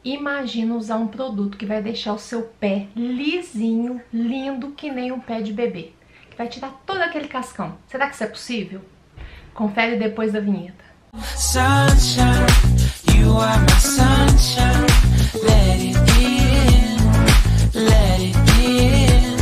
Imagina usar um produto que vai deixar o seu pé lisinho, lindo, que nem um pé de bebê. Que vai tirar todo aquele cascão. Será que isso é possível? Confere depois da vinheta. Sunshine, you are my sunshine. Let it in, let it in.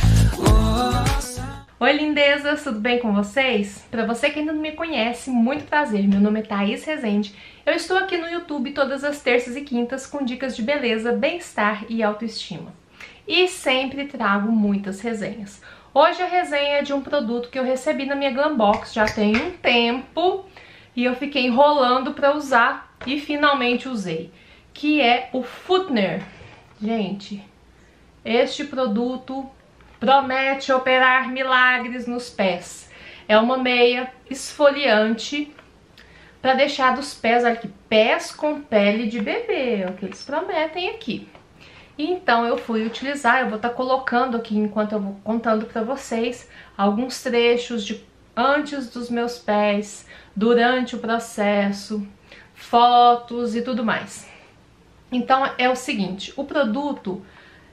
Oh. Oi, lindezas, tudo bem com vocês? Pra você que ainda não me conhece, muito prazer, meu nome é Thaís Rezende. Eu estou aqui no YouTube todas as terças e quintas com dicas de beleza, bem-estar e autoestima. E sempre trago muitas resenhas. Hoje a resenha é de um produto que eu recebi na minha Glambox já tem um tempo e eu fiquei enrolando pra usar e finalmente usei, que é o Futner. Gente, este produto promete operar milagres nos pés. É uma meia esfoliante para deixar dos pés, olha aqui, pés com pele de bebê, é o que eles prometem aqui. Então eu fui utilizar, eu vou estar colocando aqui enquanto eu vou contando para vocês alguns trechos de antes dos meus pés, durante o processo, fotos e tudo mais. Então é o seguinte, o produto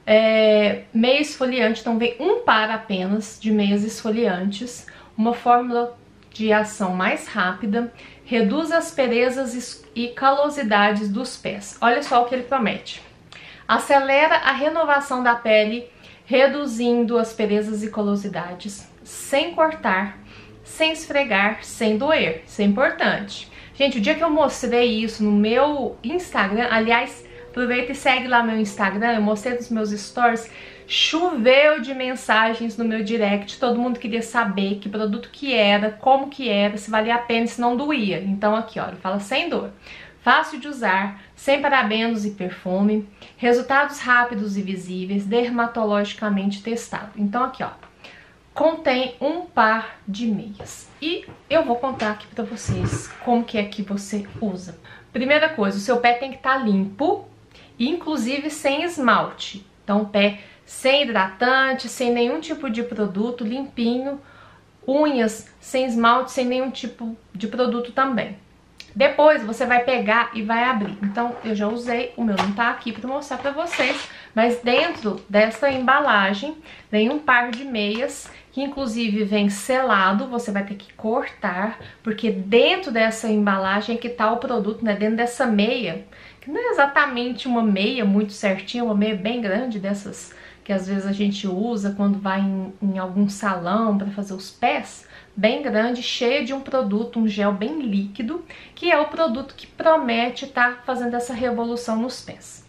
é meia esfoliante, então vem um par apenas de meias esfoliantes, uma fórmula de ação mais rápida, reduz asperezas e calosidades dos pés. Olha só o que ele promete. Acelera a renovação da pele, reduzindo asperezas e calosidades, sem cortar, sem esfregar, sem doer. Isso é importante. Gente, o dia que eu mostrei isso no meu Instagram, aliás, aproveita e segue lá meu Instagram, eu mostrei nos meus stories, choveu de mensagens no meu direct, todo mundo queria saber que produto que era, como que era, se valia a pena, se não doía. Então aqui, ó, ele fala sem dor, fácil de usar, sem parabenos e perfume, resultados rápidos e visíveis, dermatologicamente testado. Então aqui, ó, contém um par de meias. E eu vou contar aqui pra vocês como que é que você usa. Primeira coisa, o seu pé tem que estar limpo, inclusive sem esmalte. Então o pé sem hidratante, sem nenhum tipo de produto, limpinho, unhas sem esmalte, sem nenhum tipo de produto também. Depois você vai pegar e vai abrir. Então eu já usei, o meu não tá aqui para mostrar para vocês, mas dentro dessa embalagem vem um par de meias, que inclusive vem selado, você vai ter que cortar, porque dentro dessa embalagem é que tá o produto, né? Dentro dessa meia, que não é exatamente uma meia muito certinha, uma meia bem grande dessas que às vezes a gente usa quando vai em algum salão para fazer os pés, bem grande, cheia de um produto, um gel bem líquido, que é o produto que promete estar fazendo essa revolução nos pés.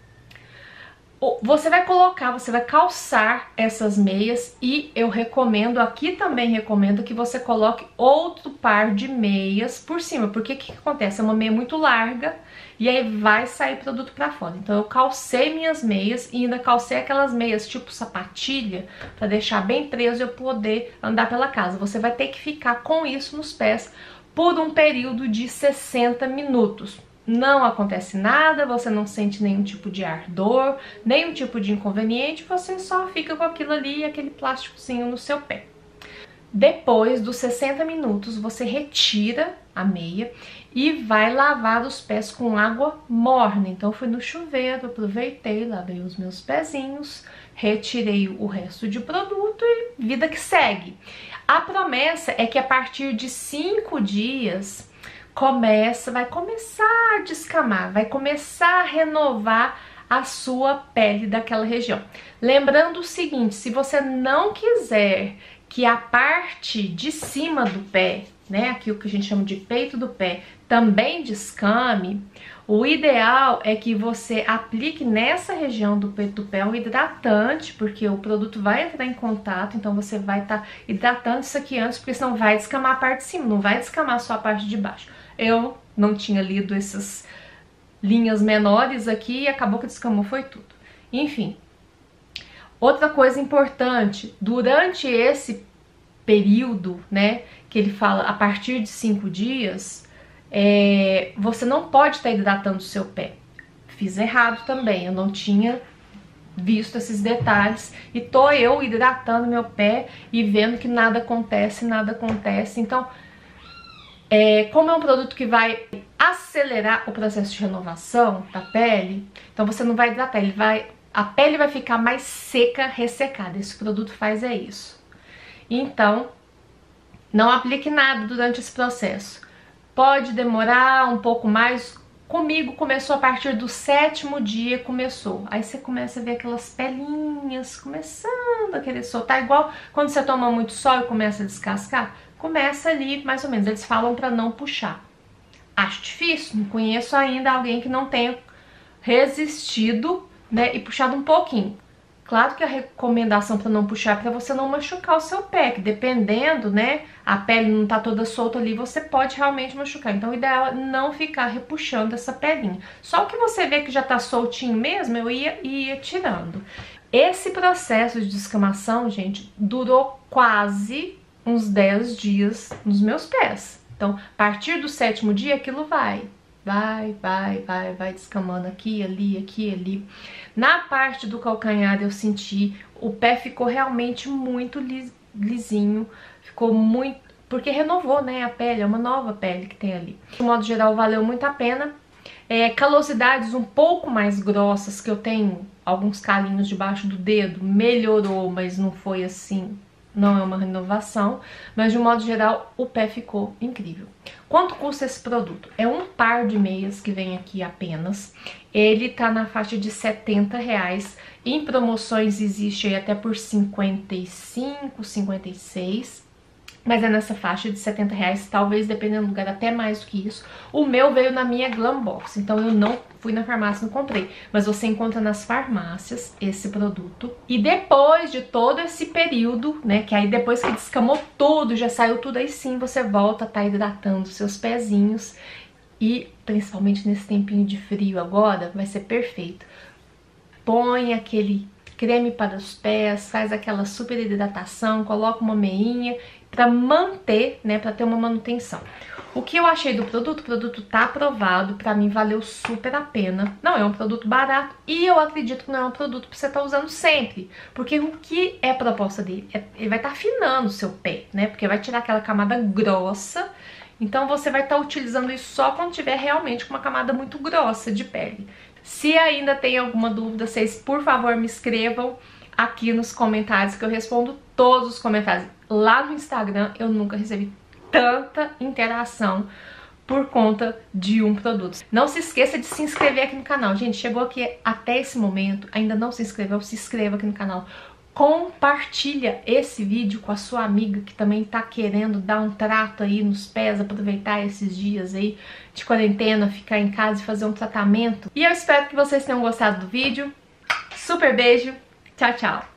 Você vai colocar, você vai calçar essas meias e eu recomendo, aqui também recomendo que você coloque outro par de meias por cima, porque o que acontece? É uma meia muito larga e aí vai sair produto pra fora. Então eu calcei minhas meias e ainda calcei aquelas meias tipo sapatilha pra deixar bem preso e eu poder andar pela casa. Você vai ter que ficar com isso nos pés por um período de 60 minutos. Não acontece nada, você não sente nenhum tipo de ardor, nenhum tipo de inconveniente, você só fica com aquilo ali, aquele plásticozinho no seu pé. Depois dos 60 minutos, você retira a meia e vai lavar os pés com água morna. Então, fui no chuveiro, aproveitei, lavei os meus pezinhos, retirei o resto de produto e vida que segue. A promessa é que a partir de 5 dias vai começar a descamar, vai começar a renovar a sua pele daquela região. Lembrando o seguinte, se você não quiser que a parte de cima do pé, né, aqui o que a gente chama de peito do pé, também descame, o ideal é que você aplique nessa região do peito do pé um hidratante, porque o produto vai entrar em contato, então você vai estar hidratando isso aqui antes, porque senão vai descamar a parte de cima, não vai descamar só a parte de baixo. Eu não tinha lido essas linhas menores aqui e acabou que descamou foi tudo. Enfim, outra coisa importante, durante esse período, né, que ele fala a partir de 5 dias, você não pode estar hidratando o seu pé. Fiz errado também, eu não tinha visto esses detalhes e tô eu hidratando meu pé e vendo que nada acontece, então Como é um produto que vai acelerar o processo de renovação da pele, então você não vai hidratar, a pele vai ficar mais seca, ressecada. Esse produto faz isso. Então, não aplique nada durante esse processo. Pode demorar um pouco mais. Comigo começou a partir do 7º dia, começou. Aí você começa a ver aquelas pelinhas começando a querer soltar, igual quando você toma muito sol e começa a descascar. Começa ali, mais ou menos. Eles falam pra não puxar. Acho difícil, não conheço ainda alguém que não tenha resistido, né, e puxado um pouquinho. Claro que a recomendação para não puxar é para você não machucar o seu pé, que dependendo, né, a pele não tá toda solta ali, você pode realmente machucar. Então o ideal é não ficar repuxando essa pelinha. Só o que você vê que já tá soltinho mesmo, eu ia tirando. Esse processo de descamação, gente, durou quase uns 10 dias nos meus pés. Então, a partir do 7º dia, aquilo vai descamando aqui, ali. Na parte do calcanhar eu senti, o pé ficou realmente muito lisinho, ficou muito, porque renovou, né, a pele, é uma nova pele que tem ali. De modo geral, valeu muito a pena. Calosidades um pouco mais grossas, que eu tenho alguns calinhos debaixo do dedo, melhorou, mas não foi assim, não é uma renovação, mas de um modo geral o pé ficou incrível. Quanto custa esse produto? É um par de meias que vem aqui apenas. Ele tá na faixa de R$70. Em promoções existe aí até por 55, 56. Mas é nessa faixa de R$70, talvez dependendo do lugar até mais do que isso. O meu veio na minha Glam Box, então eu não fui na farmácia, não comprei. Mas você encontra nas farmácias esse produto. E depois de todo esse período, né, que aí depois que descamou tudo, já saiu tudo, aí sim você volta a estar hidratando seus pezinhos. E principalmente nesse tempinho de frio agora, vai ser perfeito. Põe aquele creme para os pés, faz aquela super hidratação, coloca uma meinha para manter, né, para ter uma manutenção. O que eu achei do produto? O produto tá aprovado, pra mim valeu super a pena. Não é um produto barato e eu acredito que não é um produto pra você estar usando sempre. Porque o que é a proposta dele? Ele vai estar afinando o seu pé, né, porque vai tirar aquela camada grossa. Então você vai estar utilizando isso só quando tiver realmente com uma camada muito grossa de pele. Se ainda tem alguma dúvida, vocês por favor me escrevam aqui nos comentários que eu respondo todos os comentários. Lá no Instagram eu nunca recebi tanta interação por conta de um produto. Não se esqueça de se inscrever aqui no canal. Gente, chegou aqui até esse momento, ainda não se inscreveu, se inscreva aqui no canal. Compartilha esse vídeo com a sua amiga que também tá querendo dar um trato aí nos pés, aproveitar esses dias aí de quarentena, ficar em casa e fazer um tratamento. E eu espero que vocês tenham gostado do vídeo. Super beijo, tchau, tchau!